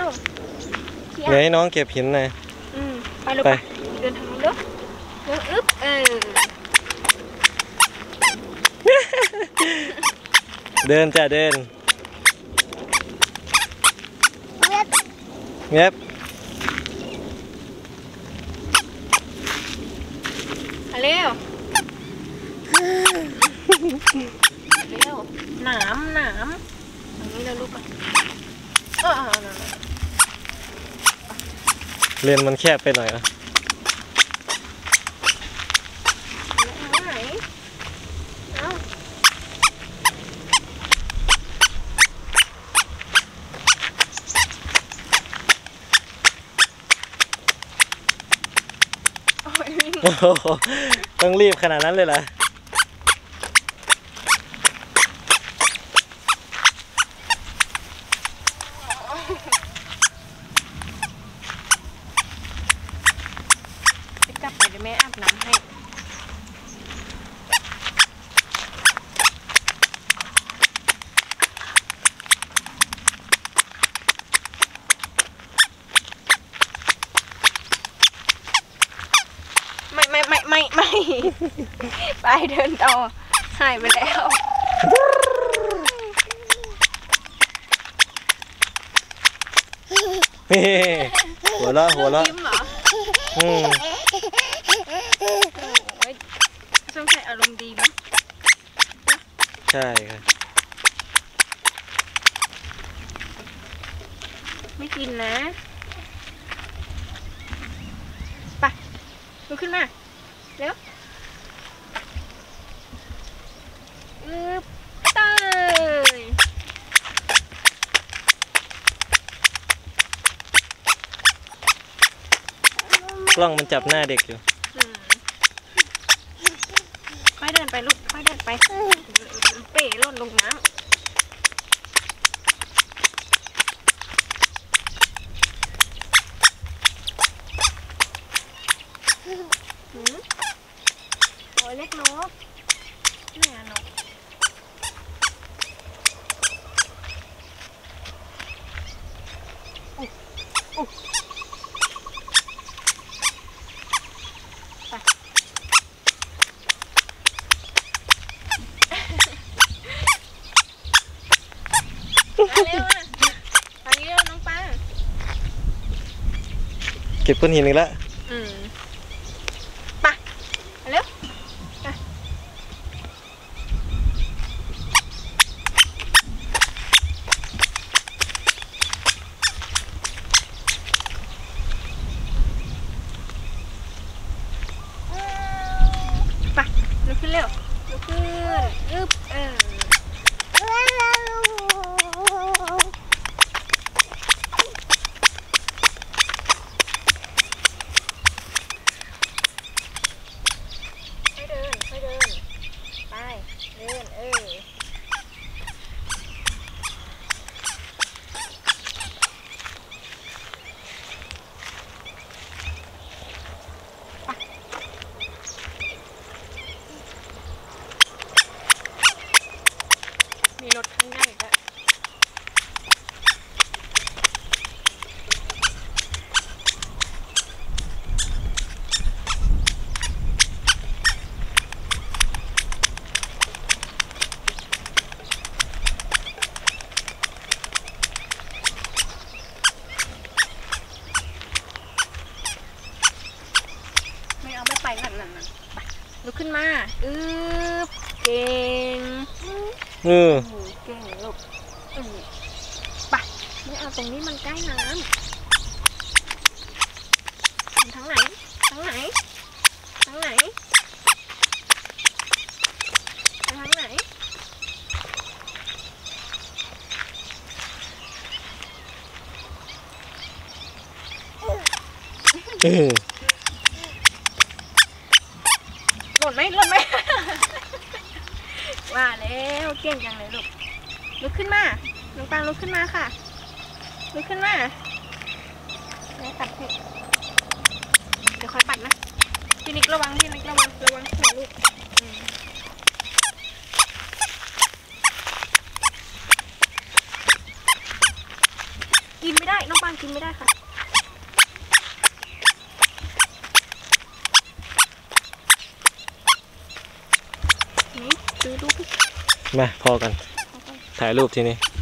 วเดี๋ยวให้น้องเก็บหินหน่อยไปลูกไปเดินทางนู้นเด้อเดินอึ๊บเดินจ้ะเดินเงียบเร็วเร็วหนามอันนี้เราลูกกันเลนมันแคบไปหน่อยอ่ะต้องรีบขนาดนั้นเลยเหรอกลับไปเดี๋ยวแม่อาบน้ำให้ไม่ไปเดินต่อหายไปแล้วหัวเราะยิ้มเหรอช่างใส่อารมณ์ดีมั้ยใช่ครับไม่กินนะไปลุกขึ้นมาเร็วเตยกล้องมันจับหน้าเด็กอยู่ค่อยเดินไปลูกค่อยเดินไปเป๋ล่นลงน้ำโอ้ยเล็กนกนี่นกเร็วอ่ะทางนี้เร็วน้องป้าเก็บก้อนหินอีกแล้วไปเร็วไปลุกขึ้นเร็วลุกขึ้นอึ๊บมีรถข้างหน้าอีกแล้วไม่ไปนั่นไปลุกขึ้นมาเก่งเก่งลูกไปไม่เอาตรงนี้มันใกล้น้ำทางไหนทางไหนทางไหนทางไหนหล่นไหมว่าแล้วเก่งจังเลยลูกลุกขึ้นมาน้องปางลุกขึ้นมาค่ะลุกขึ้นมาแม่ปัดให้เดี๋ยวค่อยปัดนะพี่นิกระวังหัวลูกกินไม่ได้น้องปางกินไม่ได้ค่ะนี่ดูมาพอกัน ถ่ายรูปทีนี้